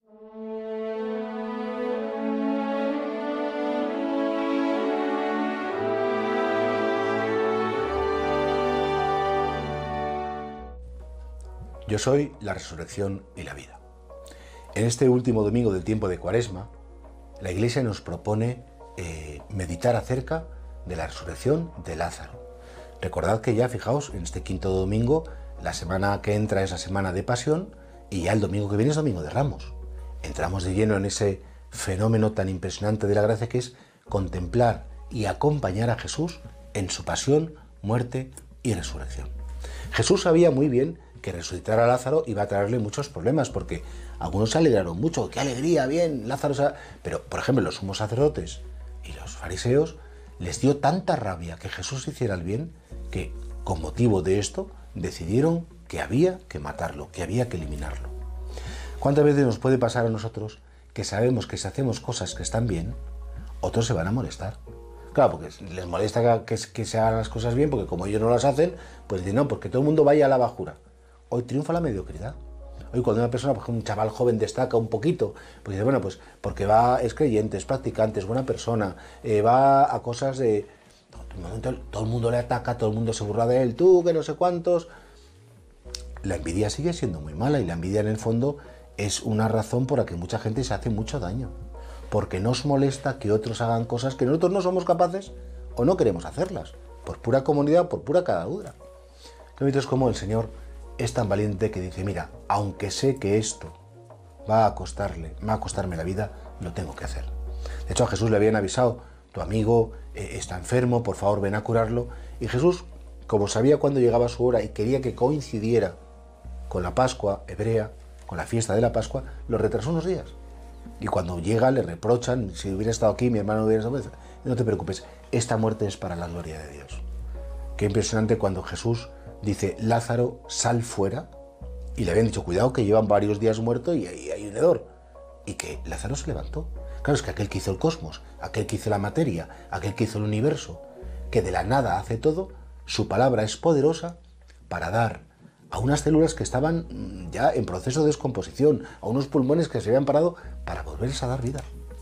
Yo soy la resurrección y la vida. En este último domingo del tiempo de Cuaresma, la Iglesia nos propone meditar acerca de la resurrección de Lázaro. Recordad que ya, fijaos, en este quinto domingo, la semana que entra es la semana de Pasión y ya el domingo que viene es Domingo de Ramos. Entramos de lleno en ese fenómeno tan impresionante de la gracia que es contemplar y acompañar a Jesús en su pasión, muerte y resurrección. Jesús sabía muy bien que resucitar a Lázaro iba a traerle muchos problemas, porque algunos se alegraron mucho, ¡qué alegría, bien, Lázaro! Pero, por ejemplo, los sumos sacerdotes y los fariseos les dio tanta rabia que Jesús hiciera el bien, que con motivo de esto decidieron que había que matarlo, que había que eliminarlo. ¿Cuántas veces nos puede pasar a nosotros que sabemos que si hacemos cosas que están bien, otros se van a molestar? Claro, porque les molesta que se hagan las cosas bien, porque como ellos no las hacen, pues dicen, no, porque todo el mundo vaya a la bajura. Hoy triunfa la mediocridad. Hoy cuando una persona, por ejemplo, un chaval joven destaca un poquito, pues dice, bueno, pues porque es creyente, es practicante, es buena persona, va a cosas de... Todo el mundo le ataca, todo el mundo se burla de él, tú, que no sé cuántos. La envidia sigue siendo muy mala y la envidia en el fondo es una razón por la que mucha gente se hace mucho daño. Porque nos molesta que otros hagan cosas que nosotros no somos capaces o no queremos hacerlas, por pura comodidad, por pura caradura. Es como el Señor es tan valiente que dice, mira, aunque sé que esto va a costarme la vida, lo tengo que hacer. De hecho, a Jesús le habían avisado, tu amigo está enfermo, por favor ven a curarlo. Y Jesús, como sabía cuándo llegaba su hora y quería que coincidiera con la Pascua hebrea, con la fiesta de la Pascua, lo retrasó unos días. Y cuando llega le reprochan, si hubiera estado aquí, mi hermano hubiera estado... No te preocupes, esta muerte es para la gloria de Dios. Qué impresionante cuando Jesús dice, Lázaro, sal fuera, y le habían dicho, cuidado que llevan varios días muerto y hay un hedor, y que Lázaro se levantó. Claro, es que aquel que hizo el cosmos, aquel que hizo la materia, aquel que hizo el universo, que de la nada hace todo, su palabra es poderosa para dar a unas células que estaban ya en proceso de descomposición, a unos pulmones que se habían parado, para volverles a dar vida.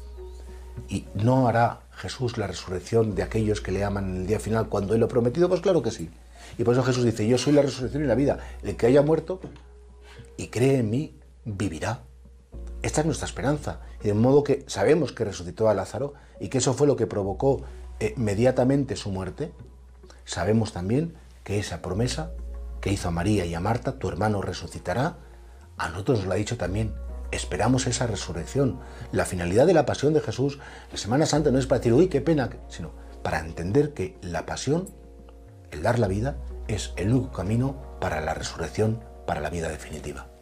¿Y no hará Jesús la resurrección de aquellos que le aman en el día final cuando Él lo ha prometido? Pues claro que sí. Y por eso Jesús dice, yo soy la resurrección y la vida. El que haya muerto y cree en mí, vivirá. Esta es nuestra esperanza. Y de modo que sabemos que resucitó a Lázaro y que eso fue lo que provocó inmediatamente su muerte. Sabemos también que esa promesa que hizo a María y a Marta, tu hermano resucitará, a nosotros nos lo ha dicho también. Esperamos esa resurrección. La finalidad de la pasión de Jesús, la Semana Santa, no es para decir, uy, qué pena, sino para entender que la pasión, el dar la vida, es el único camino para la resurrección, para la vida definitiva.